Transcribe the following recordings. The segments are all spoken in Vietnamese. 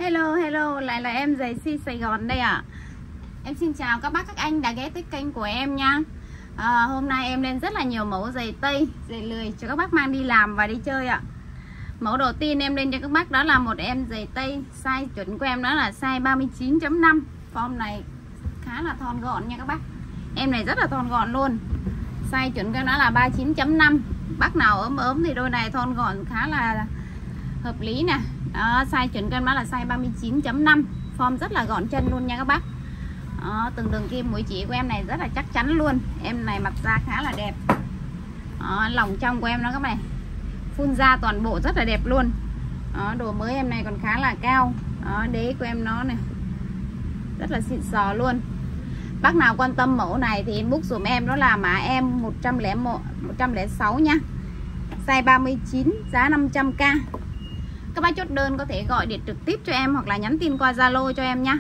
Hello, lại là em giày Si Sài Gòn đây ạ. Em xin chào các bác các anh đã ghé tới kênh của em nha. Hôm nay em lên rất là nhiều mẫu giày tây, giày lười cho các bác mang đi làm và đi chơi ạ. Mẫu đầu tiên em lên cho các bác đó là một em giày tây, size chuẩn của em đó là size 39.5. Form này khá là thon gọn nha các bác. Em này rất là thon gọn luôn. Size chuẩn của em đó là 39.5. Bác nào ốm thì đôi này thon gọn khá là hợp lý nè. Đó, size chuẩn của em đó là size 39.5. Form rất là gọn chân luôn nha các bác. Đó, từng đường kim mũi chỉ của em này rất là chắc chắn luôn. Em này mặt da khá là đẹp. Đó, lòng trong của em nó các bạn, phun da toàn bộ rất là đẹp luôn. Đó, đồ mới em này còn khá là cao. Đó, đế của em nó này rất là xịn sò luôn. Bác nào quan tâm mẫu này thì inbox dùm em đó là mã em 106 nha. Size 39, giá 500k. Các bác chốt đơn có thể gọi điện trực tiếp cho em hoặc là nhắn tin qua Zalo cho em nha.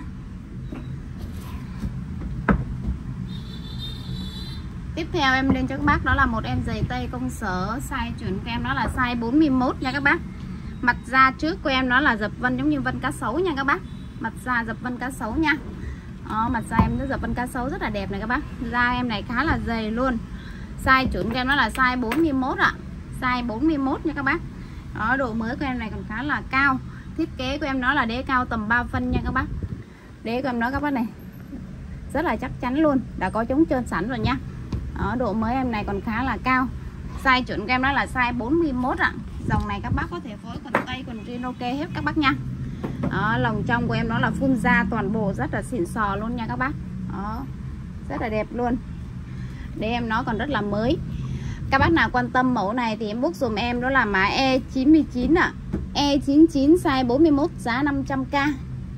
Tiếp theo em lên cho các bác đó là một em giày tây công sở, size chuẩn của em đó là size 41 nha các bác. Mặt da trước của em nó là dập vân giống như vân cá sấu nha các bác. Mặt da dập vân cá sấu nha. Đó, mặt da em nó dập vân cá sấu rất là đẹp này các bác. Da em này khá là dày luôn. Size chuẩn của em nó là size 41 ạ. Size 41 nha các bác. Đó, độ mới của em này còn khá là cao. Thiết kế của em nó là đế cao tầm 3 phân nha các bác. Đế của em nó các bác này rất là chắc chắn luôn, đã có chống trơn sẵn rồi nha. Đó, độ mới em này còn khá là cao. Size chuẩn của em nó là size 41 ạ. Dòng này các bác có thể phối quần tây, quần jean ok hết các bác nha. Đó, lòng trong của em nó là phun da toàn bộ rất là xịn sò luôn nha các bác. Đó, rất là đẹp luôn. Đế em nó còn rất là mới. Các bác nào quan tâm mẫu này thì em book dùm em đó là mã E99 ạ. E99 size 41, giá 500k.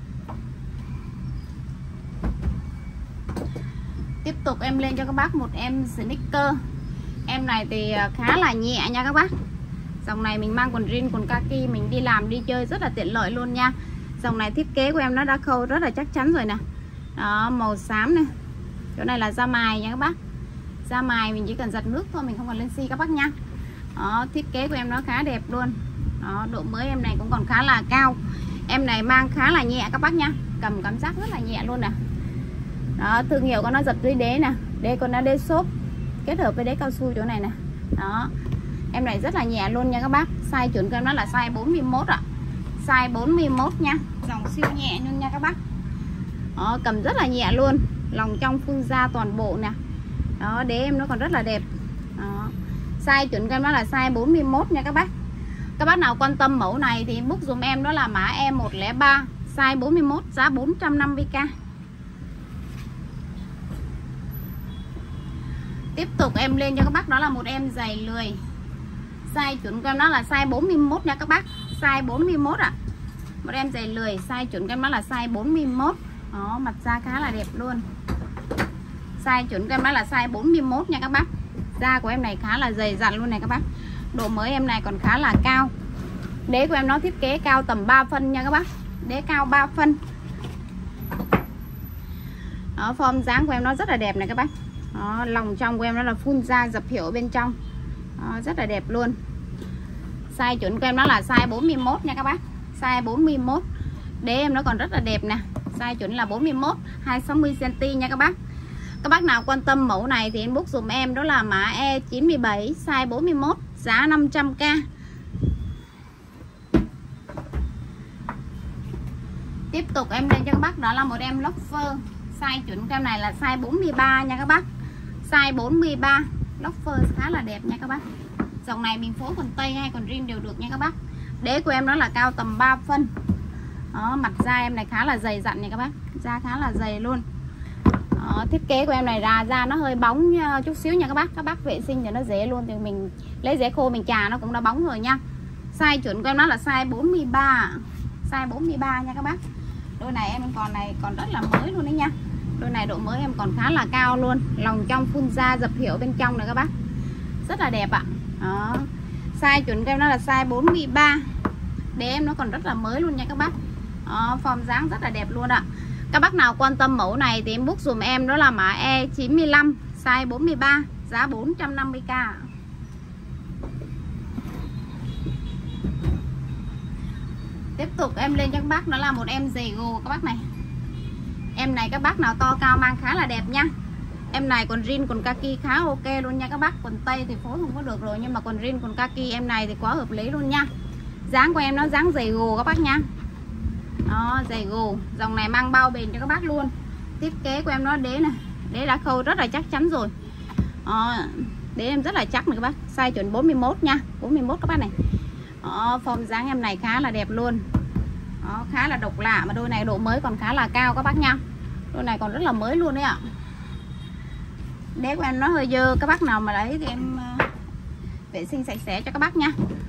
Tiếp tục em lên cho các bác một em sneaker. Em này thì khá là nhẹ nha các bác. Dòng này mình mang quần jean, quần kaki mình đi làm đi chơi rất là tiện lợi luôn nha. Dòng này thiết kế của em nó đã khâu rất là chắc chắn rồi nè. Đó, màu xám này. Chỗ này là da mài nha các bác. Da mài mình chỉ cần giặt nước thôi, mình không cần lên xi các bác nha. Đó, thiết kế của em nó khá đẹp luôn. Đó, độ mới em này cũng còn khá là cao. Em này mang khá là nhẹ các bác nha. Cầm cảm giác rất là nhẹ luôn nè. Đó, thương hiệu của nó dập dưới đế nè. Đế còn nó đế xốp kết hợp với đế cao su chỗ này nè. Đó, em này rất là nhẹ luôn nha các bác. Size chuẩn của em nó là size 41 ạ. Size 41 nha. Dòng siêu nhẹ luôn nha các bác. Đó, cầm rất là nhẹ luôn. Lòng trong phun da toàn bộ nè. Đó, đế em nó còn rất là đẹp. Đó, size chuẩn của em nó là size 41 nha các bác. Các bác nào quan tâm mẫu này thì book dùm em đó là mã E103, size 41, giá 450k. Tiếp tục em lên cho các bác đó là một em giày lười. Size chuẩn của em nó là size 41 nha các bác. Size 41 ạ. Một em giày lười, size chuẩn của em nó là size 41. Đó, mặt da khá là đẹp luôn. Size chuẩn của em nó là size 41 nha các bác. Da của em này khá là dày dặn luôn này các bác. Độ mới em này còn khá là cao. Đế của em nó thiết kế cao tầm 3 phân nha các bác. Đế cao 3 phân. Đó, form dáng của em nó rất là đẹp này các bác. Đó, lòng trong của em nó là phun da dập hiệu bên trong. Đó, rất là đẹp luôn. Size chuẩn của em nó là size 41 nha các bác. Size 41. Đế em nó còn rất là đẹp nè. Size chuẩn là 41, 260 cm nha các bác. Các bác nào quan tâm mẫu này thì inbox dùm em đó là mã E97, size 41, giá 500k. Tiếp tục em lên cho các bác đó là một em loafer. Size chuẩn của em này là size 43 nha các bác. Size 43. Loafer khá là đẹp nha các bác. Dòng này mình phối quần tây hay quần jean đều được nha các bác. Đế của em nó là cao tầm 3 phân. Đó, mặt da em này khá là dày dặn nha các bác. Da khá là dày luôn. Đó, thiết kế của em này ra da nó hơi bóng chút xíu nha các bác. Các bác vệ sinh thì nó dễ luôn. Thì mình lấy giấy khô mình chà nó cũng đã bóng rồi nha. Size chuẩn của em nó là size 43. Size 43 nha các bác. Đôi này em còn rất là mới luôn đấy nha. Đôi này độ mới em còn khá là cao luôn. Lòng trong phun da dập hiệu bên trong này các bác. Rất là đẹp ạ. Đó, size chuẩn của em nó là size 43. Đế em nó còn rất là mới luôn nha các bác. Đó, form dáng rất là đẹp luôn ạ. Các bác nào quan tâm mẫu này thì em book dùm em đó là mã E95, size 43, giá 450k. Tiếp tục em lên cho các bác đó là một em giày gồ các bác này. Em này các bác nào to cao mang khá là đẹp nha. Em này quần jean quần kaki khá ok luôn nha các bác. Quần tây thì phối không có được rồi, nhưng mà quần jean quần kaki em này thì quá hợp lý luôn nha. Dáng của em nó dáng giày gồ các bác nha. Đó, giày gồ. Dòng này mang bao bền cho các bác luôn. Thiết kế của em nó đế này, đế đã khâu rất là chắc chắn rồi. Đó, đế em rất là chắc này các bác. Size chuẩn 41 nha, 41 các bác này. Đó, form dáng em này khá là đẹp luôn. Đó, khá là độc lạ, mà đôi này độ mới còn khá là cao các bác nha. Đôi này còn rất là mới luôn đấy ạ. Đế của em nó hơi dơ, các bác nào mà lấy thì em vệ sinh sạch sẽ cho các bác nha.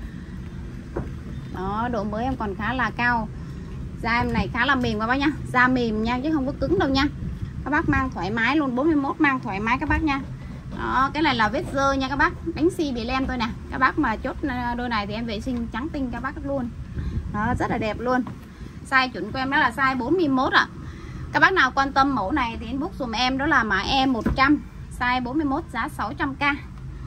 Đó, độ mới em còn khá là cao. Da em này khá là mềm các bác nha. Da mềm nha, chứ không có cứng đâu nha. Các bác mang thoải mái luôn, 41 mang thoải mái các bác nha. Đó, cái này là vết dơ nha các bác. Đánh xi bị lem thôi nè. Các bác mà chốt đôi này thì em vệ sinh trắng tinh các bác luôn. Đó, rất là đẹp luôn. Size chuẩn của em đó là size 41 ạ. Các bác nào quan tâm mẫu này thì inbox dùm em đó là mã E100, size 41, giá 600k.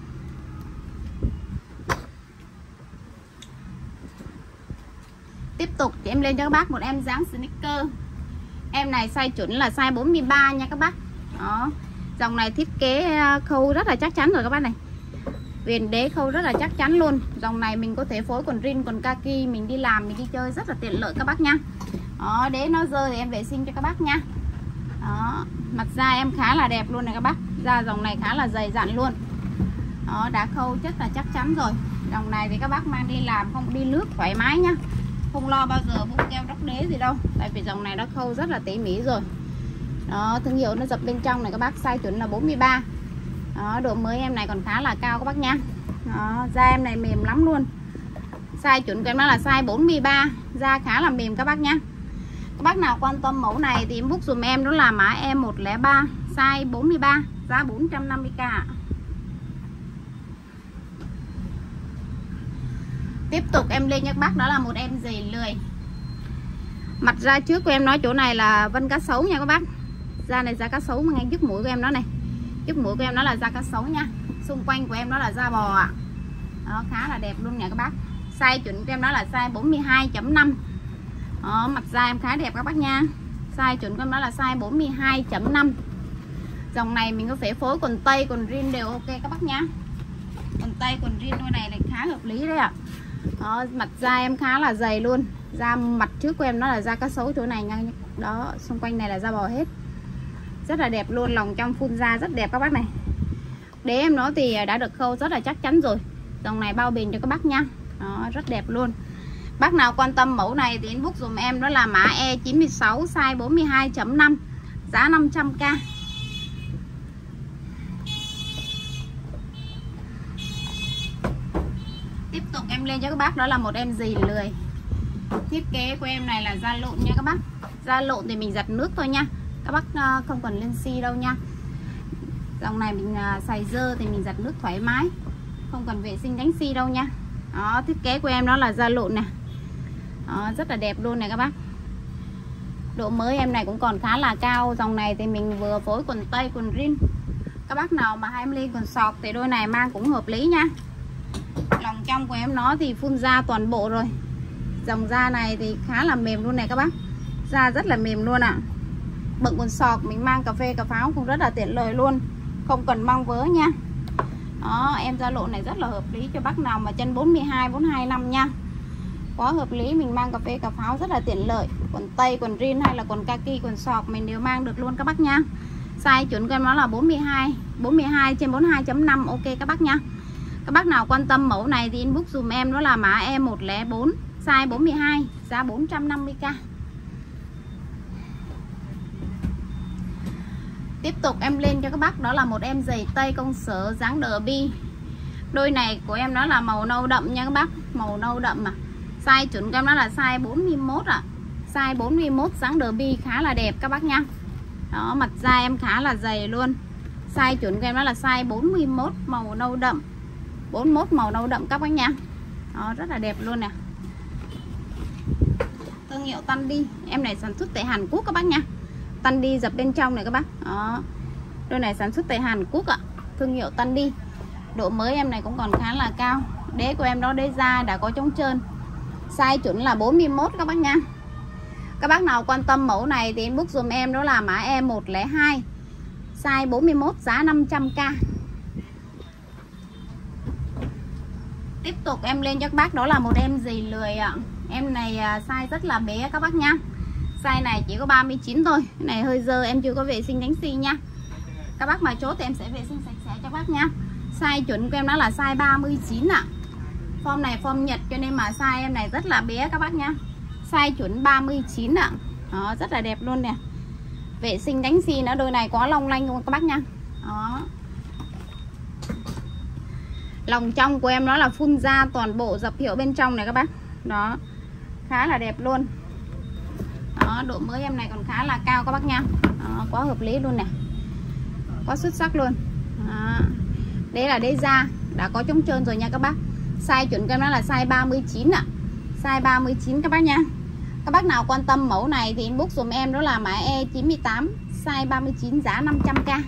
Tiếp tục thì em lên cho các bác một em dáng sneaker. Em này size chuẩn là size 43 nha các bác. Đó, dòng này thiết kế khâu rất là chắc chắn rồi các bác này. Viền đế khâu rất là chắc chắn luôn. Dòng này mình có thể phối quần jean, quần kaki, mình đi làm, mình đi chơi rất là tiện lợi các bác nha. Đó, đế nó rơi thì em vệ sinh cho các bác nha. Đó, mặt da em khá là đẹp luôn này các bác. Da dòng này khá là dày dặn luôn. Đó, đã khâu rất là chắc chắn rồi. Dòng này thì các bác mang đi làm không đi nước thoải mái nhá. Không lo bao giờ bung keo đắp đế gì đâu. Tại vì dòng này nó khâu rất là tỉ mỉ rồi. Đó, thương hiệu nó dập bên trong này các bác, size chuẩn là 43. Đó, độ mới em này còn khá là cao các bác nha. Đó, da em này mềm lắm luôn. Size chuẩn của em nó là size 43, da khá là mềm các bác nha. Các bác nào quan tâm mẫu này thì inbox dùm em đó là mã E103, size 43, giá 450k. Tiếp tục em lên cho các bác đó là một em giày lười. Mặt da trước của em nói chỗ này là vân cá sấu nha các bác. Da này da cá sấu mà ngay trước mũi của em đó này. Trước mũi của em nó là da cá sấu nha. Xung quanh của em nó là da bò ạ. Đó, khá là đẹp luôn nha các bác. Size chuẩn của em đó là size 42.5. Đó, mặt da em khá đẹp các bác nha. Size chuẩn của em đó là size 42.5. Dòng này mình có thể phối quần tây, quần jean đều ok các bác nha. Quần tây, quần jean đôi này khá hợp lý đấy ạ. Đó, mặt da em khá là dày luôn. Da mặt trước của em nó là da cá sấu chỗ này nha. Đó, xung quanh này là da bò hết. Rất là đẹp luôn, lòng trong phun da rất đẹp các bác này. Đế em nó thì đã được khâu rất là chắc chắn rồi. Dòng này bao bền cho các bác nha. Đó, rất đẹp luôn. Bác nào quan tâm mẫu này thì inbox dùm em đó là mã E96, size 42.5, giá 500k. Tiếp tục em lên cho các bác đó là một em giày lười. Thiết kế của em này là da lộn nha các bác. Da lộn thì mình giặt nước thôi nha. Các bác không cần lên xi đâu nha. Dòng này mình xài dơ thì mình giặt nước thoải mái, không cần vệ sinh đánh xi đâu nha. Đó, thiết kế của em đó là da lộn nè. Đó, rất là đẹp luôn này các bác. Độ mới em này cũng còn khá là cao. Dòng này thì mình vừa phối quần tây, quần jean. Các bác nào mà hay em lên quần sọt thì đôi này mang cũng hợp lý nha. Lòng trong của em nó thì phun da toàn bộ rồi. Dòng da này thì khá là mềm luôn này các bác. Da rất là mềm luôn ạ. Bận quần sọt mình mang cà phê cà pháo cũng rất là tiện lợi luôn, không cần mang vớ nha. Đó, em da lộn này rất là hợp lý cho bác nào mà chân 42, 425 nha. Quá hợp lý, mình mang cà phê cà pháo rất là tiện lợi. Quần tây, quần jean hay là quần kaki, quần sọt mình đều mang được luôn các bác nha. Size chuẩn của em nó là 42, 42 trên 42.5 ok các bác nha. Các bác nào quan tâm mẫu này thì inbox dùm em đó là mã E104, size 42, giá 450k. Tiếp tục em lên cho các bác đó là một em giày tây công sở dáng đờ bi. Đôi này của em nó là màu nâu đậm nha các bác, màu nâu đậm mà. Size chuẩn của em nó là size 41 ạ. Size 41 dáng đờ bi khá là đẹp các bác nha. Đó, mặt da em khá là dày luôn. Size chuẩn của em nó là size 41 màu nâu đậm. 41 màu nâu đậm các bác nha. Đó, rất là đẹp luôn nè. Thương hiệu Tandy, em này sản xuất tại Hàn Quốc các bác nha. Tandy dập bên trong này các bác. Đó, đôi này sản xuất tại Hàn Quốc ạ. Thương hiệu Tandy. Độ mới em này cũng còn khá là cao. Đế của em đó đế da đã có chống trơn. Size chuẩn là 41 các bác nha. Các bác nào quan tâm mẫu này thì inbox dùm em đó là mã E102, size 41, giá 500k. Tiếp tục em lên cho các bác đó là một em dì lười ạ. Em này size rất là bé các bác nha. Size này chỉ có 39 thôi. Cái này hơi dơ, em chưa có vệ sinh đánh xi nha. Các bác mà chốt thì em sẽ vệ sinh sạch sẽ cho các bác nha. Size chuẩn của em đó là size 39 ạ. Form này form Nhật cho nên mà size em này rất là bé các bác nha. Size chuẩn 39 ạ. Đó, rất là đẹp luôn nè. Vệ sinh đánh xi nó, đôi này có long lanh luôn các bác nha. Đó. Lòng trong của em nó là phun da toàn bộ, dập hiệu bên trong này các bác. Đó, khá là đẹp luôn. Đó, độ mới em này còn khá là cao các bác nha. Đó, quá hợp lý luôn nè, quá xuất sắc luôn. Đó. Đây là đế da, đã có chống trơn rồi nha các bác. Size chuẩn của em nó là size 39 ạ. Size 39 các bác nha. Các bác nào quan tâm mẫu này thì inbox dùm em đó là mã E98, size 39, giá 500k.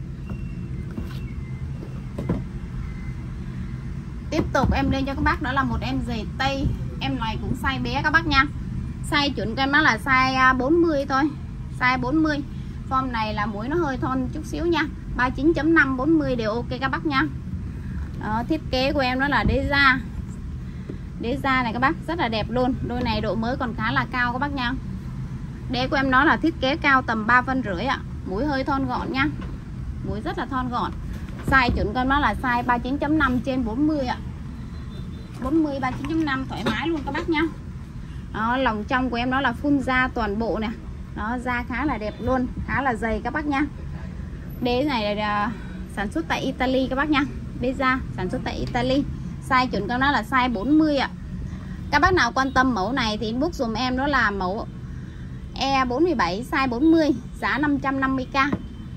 Tiếp tục em lên cho các bác đó là một em giày tây. Em này cũng size bé các bác nha. Size chuẩn của em nó là size 40 thôi. Size 40. Form này là mũi nó hơi thon chút xíu nha. 39.5, 40 đều ok các bác nha. Đó, thiết kế của em nó là đế da. Đế da này các bác rất là đẹp luôn. Đôi này độ mới còn khá là cao các bác nha. Đế của em nó là thiết kế cao tầm 3,5 phân ạ. Mũi hơi thon gọn nha. Mũi rất là thon gọn. Size chuẩn của em nó là size 39.5 trên 40 ạ. 40 39.5 thoải mái luôn các bác nha. Đó, lòng trong của em nó là phun da toàn bộ nè. Đó, da khá là đẹp luôn, khá là dày các bác nha. Đế này là sản xuất tại Italy các bác nha. Đế da sản xuất tại Italy. Size chuẩn của nó là size 40 ạ. Các bác nào quan tâm mẫu này thì inbox dùm em đó là mẫu E47, size 40, giá 550k.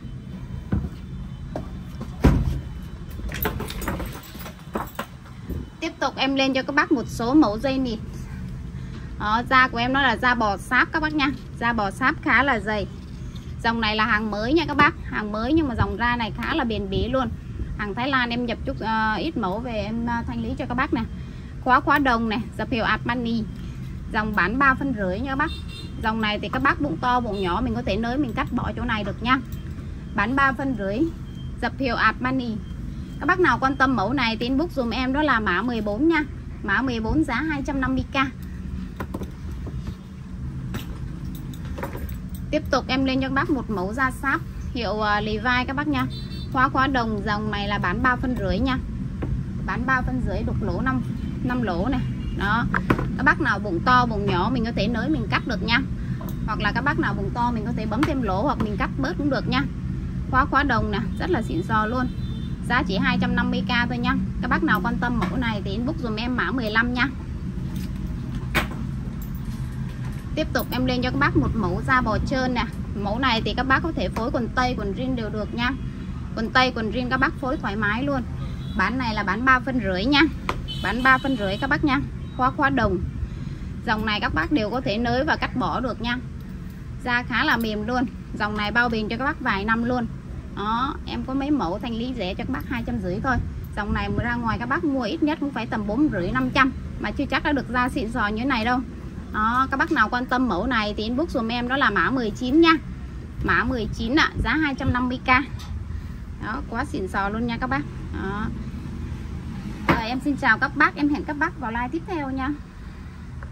Tiếp tục em lên cho các bác một số mẫu dây nịt. Đó, da của em nó là da bò sáp các bác nha. Da bò sáp khá là dày. Dòng này là hàng mới nha các bác. Hàng mới nhưng mà dòng da này khá là bền bỉ luôn. Hàng Thái Lan em nhập chút ít mẫu về em thanh lý cho các bác nè. Khóa đồng này, dập hiệu Armani. Dòng bán 3,5 phân nha các bác. Dòng này thì các bác bụng to bụng nhỏ mình có thể nới mình cắt bỏ chỗ này được nha. Bán 3,5 phân, dập hiệu Armani. Các bác nào quan tâm mẫu này thì inbox dùm em đó là mã 14 nha. Mã 14 giá 250k. Tiếp tục em lên cho các bác một mẫu da sáp hiệu Levi các bác nha. Khóa đồng, dòng này là bán 3,5 phân nha. Bán 3,5 phân, đục lỗ 5 lỗ này. Đó. Các bác nào bụng to bụng nhỏ mình có thể nới mình cắt được nha. Hoặc là các bác nào bụng to mình có thể bấm thêm lỗ hoặc mình cắt bớt cũng được nha. Khóa đồng nè, rất là xịn sò luôn. Giá chỉ 250k thôi nha. Các bác nào quan tâm mẫu này thì inbox dùm em mã 15 nha. Tiếp tục em lên cho các bác một mẫu da bò trơn nè. Mẫu này thì các bác có thể phối quần tây quần jean đều được nha. Quần tây quần jean các bác phối thoải mái luôn. Bán này là bán 3,5 phân nha. Bán 3,5 phân các bác nha. Khóa đồng. Dòng này các bác đều có thể nới và cắt bỏ được nha. Da khá là mềm luôn. Dòng này bao bền cho các bác vài năm luôn. Đó, em có mấy mẫu thanh lý rẻ cho các bác 250 thôi. Dòng này mà ra ngoài các bác mua ít nhất cũng phải tầm 450 500 mà chưa chắc đã được da xịn sò như thế này đâu. Đó, các bác nào quan tâm mẫu này thì inbox dùm em đó là mã 19 nha. Mã 19 ạ, giá 250k. Đó, quá xịn sò luôn nha các bác. Đó. Rồi em xin chào các bác, em hẹn các bác vào live tiếp theo nha.